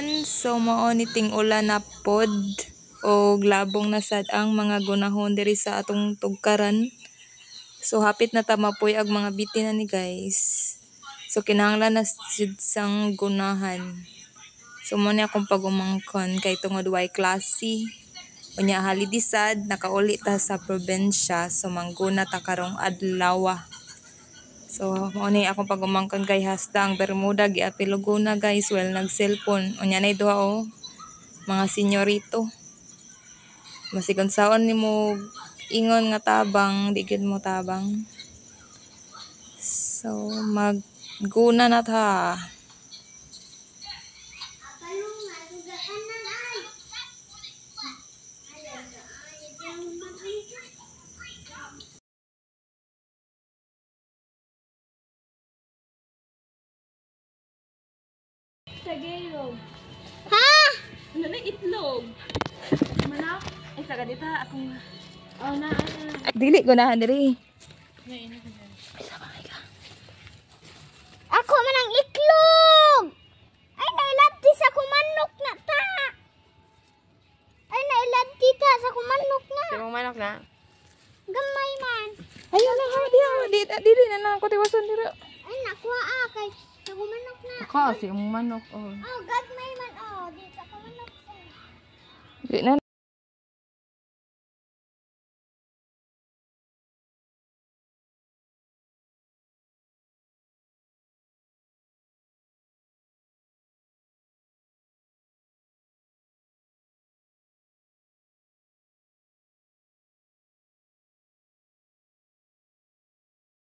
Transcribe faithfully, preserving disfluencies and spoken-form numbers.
everyone. So mao ni ting-ulan na pod o labong na sad ang mga gunahon diri sa atong tugkaran. So hapit na ta mapuy ang mga bitin na ni guys. So kinahanglan na jud sang gunahan. So mo ni akong pagumangkon kay tungod way klase. Unya holiday sad nakauli ta sa probinsya so mangguna ta karong adlaw. So, mo ni akong pagumangkon kay hasta ang Bermuda giapiluguna guys, well nag-cellphone. Unya nay duha oh, mga senyorito. Masigon saon nimo ingon nga tabang, di gid mo tabang. So, magguna na ta. Tagalog. Ha? Ano na itlog? Manak? Ay, saga dito akong... Oh, na, na. Dili gunahan diri. Ako man ang itlog. Ay, nailabti sa kumanok na ta. Ay, nailabti ta sa kumanok na. Sa mong manok na? Gamay man. Ayun na ha, di di dili na na ako tiwason diri. Ay, nakuha ah, kay sa kumanok na. Ako, si mong manok. Oh. Oh, gagmay man. Oh, di sa kumanok. Di na